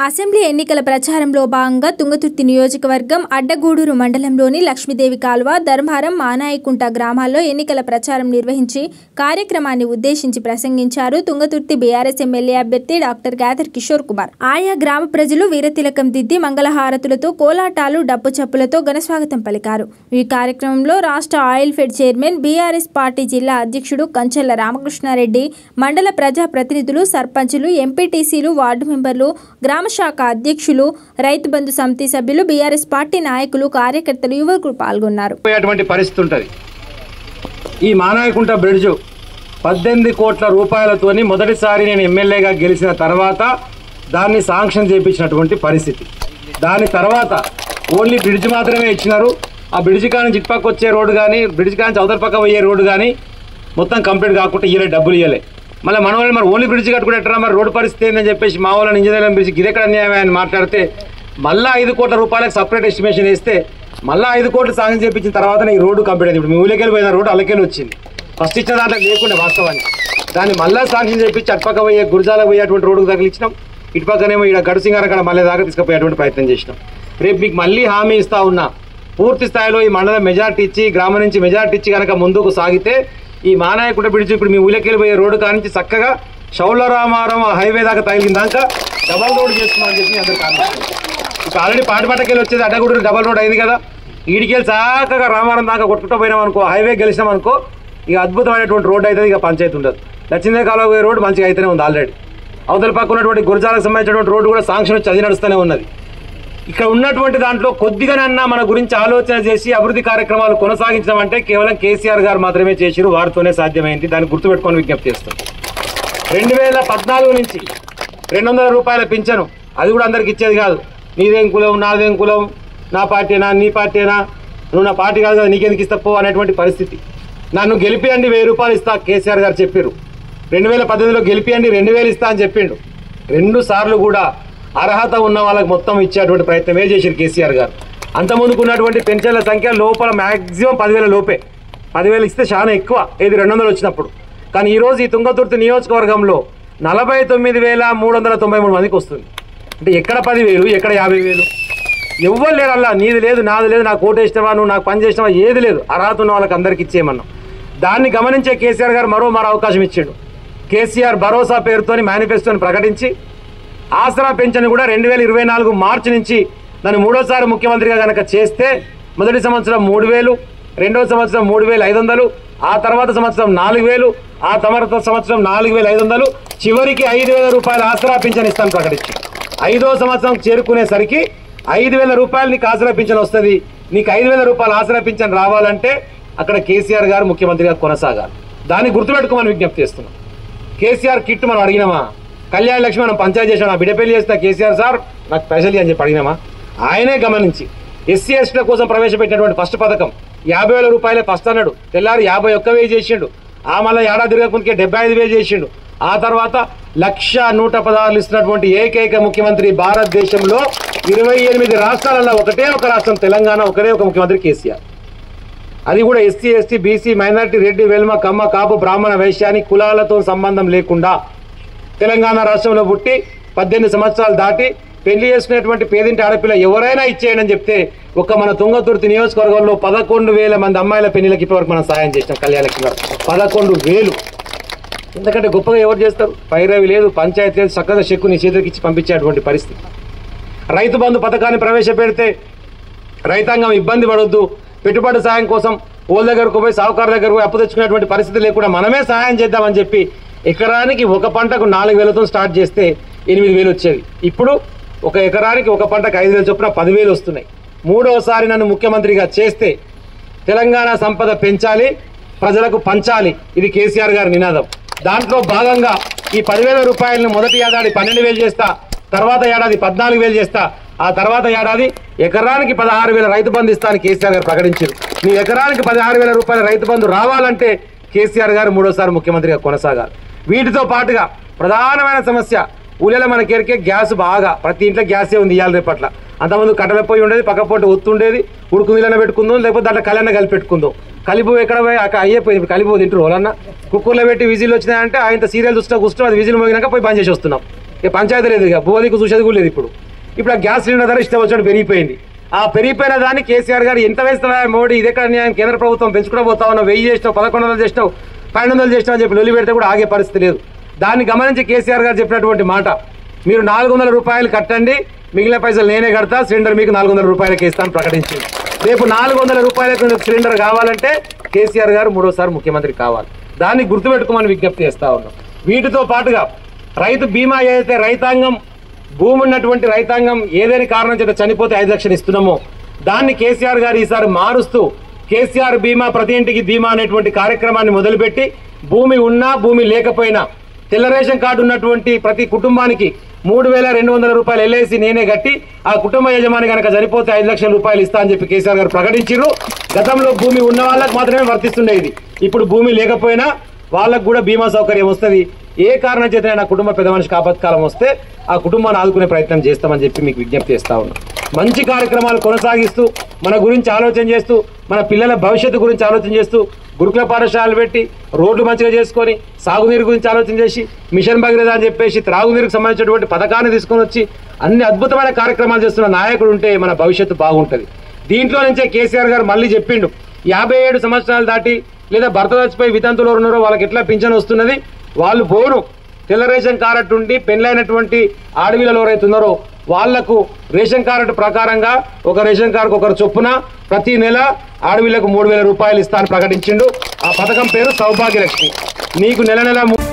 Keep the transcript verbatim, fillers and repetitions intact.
Assembly ఎన్నికల ప్రచారంలో భాగంగా తుంగతుర్తి నియోజకవర్గం అడ్డగూడూరు మండలంలోని లక్ష్మీదేవి కాల్వ, ధర్మారం, మానాయికుంట గ్రామాల్లో ఎన్నికల ప్రచారం నిర్వహించి కార్యక్రమాన్ని ఉద్దేశించి ప్రసంగించారు తుంగతుర్తి బీఆర్ఎస్ ఎమ్మెల్యే అభ్యర్థి డాక్టర్ గాదర్ కిషోర్ కుమార్. ఆయా గ్రామ ప్రజలు వీరతిలకం దిద్ది మంగళహారతులతో, కోలాటాలు, డప్పు చప్పులతో ఘనస్వాగతం పలికారు. ఈ కార్యక్రమంలో రాష్ట్ర oil fed chairman, BRS party జిల్లా అధ్యక్షుడు కంచెల్ల రామకృష్ణారెడ్డి, మండల ప్రజా ప్రతినిధులు, సర్పంచులు, ఎంపీటీసీలు, వార్డు మెంబర్లు, గ్రామ శాఖ అధ్యక్షులు, రైతు బంధు సమితి సభ్యులు, బీఆర్ఎస్ పార్టీ నాయకులు, కార్యకర్తలు, యువకులు పాల్గొన్నారు. పరిస్థితి ఉంటుంది. ఈ మానాయకుంట బ్రిడ్జ్ పద్దెనిమిది కోట్ల రూపాయలతోని మొదటిసారి నేను ఎమ్మెల్యేగా గెలిచిన తర్వాత దాన్ని శాంక్షన్ చేయించినటువంటి పరిస్థితి. దాని తర్వాత ఓన్లీ బ్రిడ్జ్ మాత్రమే ఇచ్చినారు. ఆ బ్రిడ్జ్ కానీ ఇటుపక్క వచ్చే రోడ్డు కానీ, బ్రిడ్జ్ కానీ అవతల పక్క పోయే రోడ్డు కానీ మొత్తం కంప్లీట్ కాకుండా ఇయ్యలే, డబ్బులు ఇవ్వలే. మళ్ళీ మన వాళ్ళు మరి ఓన్లీ బ్రిడ్జ్ కట్టుకుంటారా, మరి రోడ్డు పరిస్థితి ఏందని చెప్పేసి మా వాళ్ళని ఇంజనీరింగ్ బ్రిడ్జ్ ఇది ఎక్కడ అన్యాయం అని మాట్లాడితే మళ్ళీ ఐదు కోట్ల రూపాయలకు సపరేట్ ఎస్టిమేషన్ వేస్తే మళ్ళీ ఐదు కోట్లు సాయం చేయించిన తర్వాత ఈ రోడ్డు కంప్లీట్ అయింది. ఇప్పుడు మీ ఊళ్ళకెళ్ళి పోయిన రోడ్డు అల్లకెళ్ళి వచ్చింది. ఫస్ట్ ఇచ్చిన దాంట్లో లేకుండా వాస్తవాన్ని దాన్ని మళ్ళీ శాంక్షన్ చేయించి అటుపక్క పోయే గురజాలకు పోయేటువంటి రోడ్డుకు తగిలించినాం. ఇటుపక్కనేమో ఇక్కడ గడుసింగార అక్కడ మళ్ళీ దాకా తీసుకుపోయేటువంటి ప్రయత్నం చేసినాం. రేపు మీకు మళ్ళీ హామీ ఇస్తా ఉన్నా, పూర్తి స్థాయిలో ఈ మండలం మెజార్టీ ఇచ్చి, గ్రామం నుంచి మెజార్టీ ఇచ్చి కనుక ముందుకు సాగితే ఈ మానాయకుంట బ్రిడ్జ్ ఇప్పుడు మీ ఊళ్ళకెళ్ళి పోయే రోడ్డు కానించి చక్కగా షౌలరామారం హైవే దాకా తగిలిన దాకా డబల్ రోడ్ చేస్తున్నామని చెప్పి అందరు కాన్ఫిడెన్స్. ఇప్పుడు ఆల్రెడీ పాటిపట్టకెళ్ళి వచ్చేది అడ్డగూడూరు డబల్ రోడ్ అయింది కదా. ఈడికెళ్ళి చక్కగా రామారం దాకా కొట్టుకుంటూ పోయినాం అనుకో, హైవే గెలిచినాం అనుకో, ఇక అద్భుతమైనటువంటి రోడ్డు అవుతుంది. ఇక పంచాయతీ ఉండదు. లక్ష్మీదేవి కాలువ పోయే రోడ్డు మంచిగా అయితేనే ఉంది. ఆల్రెడీ అవతల పక్క ఉన్నటువంటి గురజాలకు సంబంధించినటువంటి రోడ్డు కూడా శాంక్షన్ వచ్చి అది నడుస్తూనే ఉన్నది. ఇక్కడ ఉన్నటువంటి దాంట్లో కొద్దిగానన్నా మన గురించి ఆలోచన చేసి అభివృద్ధి కార్యక్రమాలు కొనసాగించడం అంటే కేవలం కేసీఆర్ గారు మాత్రమే చేసిరు, వారితోనే సాధ్యమైంది. దాన్ని గుర్తుపెట్టుకొని విజ్ఞప్తి చేస్తాం. రెండు వేల పద్నాలుగు నుంచి రెండు వందల రూపాయల పింఛను, అది కూడా అందరికి ఇచ్చేది కాదు. నీదేం కులం, నాదేం కులం, నా పార్టీనా నీ పార్టీనా, నువ్వు నా పార్టీ కాదు కదా నీకెందుకు ఇస్తాపో అనేటువంటి పరిస్థితి. నన్ను గెలిపియండి వెయ్యి రూపాయలు ఇస్తా కేసీఆర్ గారు చెప్పారు. రెండు వేల పద్దెనిమిదిలో గెలిపియండి రెండు వేలు ఇస్తా అని చెప్పిండు. రెండు సార్లు కూడా అర్హత ఉన్న వాళ్ళకి మొత్తం ఇచ్చేటువంటి ప్రయత్నమే చేశారు కేసీఆర్ గారు. అంతకుముందుకు ఉన్నటువంటి పెన్షన్ల సంఖ్య లోపల మ్యాక్సిమం పదివేల లోపే, పదివేలు ఇస్తే చాలా ఎక్కువ, ఏది రెండు వందలు వచ్చినప్పుడు. కానీ ఈరోజు ఈ తుంగతుర్తి నియోజకవర్గంలో నలభై తొమ్మిది వేల మూడు వందల తొంభై మూడు మందికి వస్తుంది. అంటే ఎక్కడ పదివేలు, ఎక్కడ యాభై వేలు, ఎవ్వరు లేరు. అలా నీది లేదు, నాది లేదు, నాకు ఓటు వేసినవా, నువ్వు నాకు పని చేసినవా, ఏది లేదు. అర్హత ఉన్న వాళ్ళకి అందరికి ఇచ్చేయమన్నాం. దాన్ని గమనించే కేసీఆర్ గారు మరో మరో అవకాశం ఇచ్చాడు. కేసీఆర్ భరోసా పేరుతోని మేనిఫెస్టోని ప్రకటించి ఆసరా పెన్షన్ కూడా రెండు వేల ఇరవై నాలుగు మార్చి నుంచి నన్ను మూడోసారి ముఖ్యమంత్రిగా కనుక చేస్తే మొదటి సంవత్సరం మూడు వేలు, రెండవ సంవత్సరం మూడు వేల ఐదు వందలు, ఆ తర్వాత సంవత్సరం నాలుగు వేలు, ఆ తర్వాత సంవత్సరం నాలుగు వేల ఐదు వందలు, చివరికి ఐదు వేల రూపాయల ఆసరా పింఛన్ ఇస్తాను ప్రకటించి ఐదో సంవత్సరం చేరుకునేసరికి ఐదు వేల రూపాయలు నీకు ఆసరా పింఛన్ వస్తుంది. నీకు ఐదు వేల రూపాయల ఆసరా పింఛన్ రావాలంటే అక్కడ కేసీఆర్ గారు ముఖ్యమంత్రిగా కొనసాగాలి. దాన్ని గుర్తుపెట్టుకోమని విజ్ఞప్తి చేస్తున్నాం. కేసీఆర్ కిట్ మనం అడిగినామా? కళ్యాణ లక్ష్మి మనం పంచాయతీ చేసాం, నా బిడ్డ పెళ్లి చేస్తా కేసీఆర్ సార్ నాకు పైసలు అని చెప్పి అడిగినామా? ఆయనే గమనించి ఎస్సీ ఎస్టీల కోసం ప్రవేశపెట్టినటువంటి ఫస్ట్ పథకం యాభై వేల రూపాయలే ఫస్ట్ అన్నాడు. తెల్లారి యాభై ఒక్క వేలు చేసిండు. ఆ మళ్ళీ ఏడాది తిరగకుంటే డెబ్బై ఐదు వేలు చేసిండు. ఆ తర్వాత లక్ష నూట పదహారులు ఇస్తున్నటువంటి ఏకైక ముఖ్యమంత్రి భారతదేశంలో ఇరవై ఎనిమిది రాష్ట్రాలలో ఒకటే ఒక రాష్ట్రం తెలంగాణ, ఒకటే ఒక ముఖ్యమంత్రి కేసీఆర్. అది కూడా SC ST BC minority Reddy Velama Kamma Kapu బ్రాహ్మణ వైశ్యాని కులాలతో సంబంధం లేకుండా తెలంగాణ రాష్ట్రంలో పుట్టి పద్దెనిమిది సంవత్సరాలు దాటి పెళ్లి చేసుకునేటువంటి పేదింటి ఆడపిల్ల ఎవరైనా ఇచ్చేయని చెప్తే ఒక మన తుంగతుర్తి నియోజకవర్గంలో పదకొండు వేల మంది అమ్మాయిల పెళ్లిళ్ళకి ఇప్పటివరకు మనం సాయం చేసినాం. కళ్యాణలక్ష్మి గారు పదకొండు వేలు. ఎందుకంటే గొప్పగా ఎవరు చేస్తారు? పైరవి లేదు, పంచాయతీ లేదు, చక్కగా చెక్కు నీ చేతికి ఇచ్చి పంపించేటువంటి పరిస్థితి. రైతు బంధు పథకాన్ని ప్రవేశపెడితే రైతాంగం ఇబ్బంది పడొద్దు, పెట్టుబడి సాయం కోసం ఓళ్ళ దగ్గరకు పోయి సాహుకారు దగ్గరకు పోయి అప్పు తెచ్చుకునేటువంటి పరిస్థితి లేకుండా మనమే సహాయం చేద్దామని చెప్పి ఎకరానికి ఒక పంటకు నాలుగు వేలతో స్టార్ట్ చేస్తే ఎనిమిది వేలు వచ్చేది. ఇప్పుడు ఒక ఎకరానికి ఒక పంటకు ఐదు వేలు చొప్పున పదివేలు వస్తున్నాయి. మూడోసారి నన్ను ముఖ్యమంత్రిగా చేస్తే తెలంగాణ సంపద పెంచాలి, ప్రజలకు పంచాలి, ఇది కేసీఆర్ గారి నినాదం. దాంట్లో భాగంగా ఈ పదివేల రూపాయలను మొదటి ఏడాది పన్నెండు వేలు చేస్తా, తర్వాత ఏడాది పద్నాలుగు వేలు చేస్తా, ఆ తర్వాత ఏడాది ఎకరానికి పదహారు వేల రైతు బంధు ఇస్తాను కేసీఆర్ గారు ప్రకటించారు. నీ ఎకరానికి పదహారు వేల రూపాయల రైతు బంధు రావాలంటే కేసీఆర్ గారు మూడోసారి ముఖ్యమంత్రిగా కొనసాగాలి. వీటితో పాటుగా ప్రధానమైన సమస్య ఊళ్ళలో మనకేరికే గ్యాస్, బాగా ప్రతి ఇంట్లో గ్యాసే ఉంది ఇవాళ రేపట్ల. అంతకుముందు కట్టెల పొయ్యి ఉండేది, పక్క పూట ఒత్తుండేది, ఉడుకు నీళ్ళని పెట్టుకుందాం, లేకపోతే దాంట్లో కళ్యాణ కలిపి పెట్టుకుందాం. కలిపు ఎక్కడ పోయి అక్కడ అయ్యేపోయింది. కలిపు తింటారు వాళ్ళన్న కుక్కర్లో పెట్టి విజిల్ వచ్చినాయంటే ఆయన సీరియల్ చూస్తా కూర్చో అది విజిల్ మోగినాక పోయి బంద్ చేసి వస్తున్నాం. ఇక పంచాయతీ లేదు, ఇక భూదికు చూసేది కూడా లేదు. ఇప్పుడు ఇప్పుడు ఆ గ్యాస్ సిలిండర్ ధర ఇష్టం వచ్చినట్టు పెరిగిపోయింది. ఆ పెరిగిపోయిన దాన్ని కేసీఆర్ గారు ఎంత వేస్తారా మోడీ ఇదే కానీ కేంద్ర ప్రభుత్వం పెంచుకుంటూ పోతా ఉన్నావు, వెయ్యి చేసినావు, పదకొండు వందలు చేసినావు, పన్నెండు వందలు చేసినావు అని చెప్పి లొల్లి పెడితే కూడా ఆగే పరిస్థితి లేదు. దాన్ని గమనించి కేసీఆర్ గారు చెప్పినటువంటి మాట, మీరు నాలుగు వందల రూపాయలు కట్టండి, మిగిలిన పైసలు నేనే కడతా, సిలిండర్ మీకు నాలుగు వందల రూపాయలకి ఇస్తాను ప్రకటించింది. రేపు నాలుగు వందల రూపాయలకు సిలిండర్ కావాలంటే కేసీఆర్ గారు మూడోసారి ముఖ్యమంత్రి కావాలి. దాన్ని గుర్తుపెట్టుకోమని విజ్ఞప్తి చేస్తా ఉన్నాం. వీటితో పాటుగా రైతు బీమా ఏదైతే రైతాంగం భూమి ఉన్నటువంటి రైతాంగం ఏదైనా కారణం చేత చనిపోతే ఐదు లక్షలు ఇస్తున్నామో దాన్ని కేసీఆర్ గారు ఈసారి మారుస్తూ కేసీఆర్ బీమా ప్రతి ఇంటికి బీమా అనేటువంటి కార్యక్రమాన్ని మొదలుపెట్టి భూమి ఉన్నా భూమి లేకపోయినా తెల్ల రేషన్ కార్డు ఉన్నటువంటి ప్రతి కుటుంబానికి మూడు వేల రెండు వందల రూపాయలు ఎల్ఐసి నేనే కట్టి ఆ కుటుంబ యజమాని కనుక చనిపోతే ఐదు లక్షల రూపాయలు ఇస్తా అని చెప్పి కేసీఆర్ గారు ప్రకటించారు. గతంలో భూమి ఉన్న వాళ్ళకు మాత్రమే వర్తిస్తుండేది, ఇప్పుడు భూమి లేకపోయినా వాళ్ళకు కూడా బీమా సౌకర్యం వస్తుంది. ఏ కారణం చేత నా కుటుంబ పెద్ద మనిషికి ఆపత్కాలం వస్తే ఆ కుటుంబాన్ని ఆదుకునే ప్రయత్నం చేస్తామని చెప్పి మీకు విజ్ఞప్తి చేస్తా ఉన్నాం. మంచి కార్యక్రమాలు కొనసాగిస్తూ మన గురించి ఆలోచన చేస్తూ మన పిల్లల భవిష్యత్తు గురించి ఆలోచన చేస్తూ గురుకుల పాఠశాలలు పెట్టి రోడ్లు మంచిగా చేసుకొని సాగునీరు గురించి ఆలోచన చేసి మిషన్ భగీరథ అని చెప్పేసి త్రాగునీరుకు సంబంధించినటువంటి పథకాన్ని తీసుకొని వచ్చి అన్ని అద్భుతమైన కార్యక్రమాలు చేస్తున్న నాయకుడు ఉంటే మన భవిష్యత్తు బాగుంటుంది. దీంట్లో నుంచే కేసీఆర్ గారు మళ్ళీ చెప్పిండు, యాభై ఏడు సంవత్సరాలు దాటి లేదా భర్త చచ్చిపోయి వితంతులు ఉన్నారో వాళ్ళకి ఎట్లా పింఛన్ వస్తున్నది, వాళ్ళు పోను తెల్ల రేషన్ కార్డు ఉండి పెళ్ళైనటువంటి ఆడవిలలో ఎవరైతున్నారో వాళ్లకు రేషన్ కార్డు ప్రకారంగా ఒక రేషన్ కార్డుకు ఒకరు చొప్పున ప్రతి నెల ఆడవిలకు మూడు వేల రూపాయలు ఇస్తానని ప్రకటించిండు. ఆ పథకం పేరు సౌభాగ్యలక్ష్మి. నీకు నెల నెల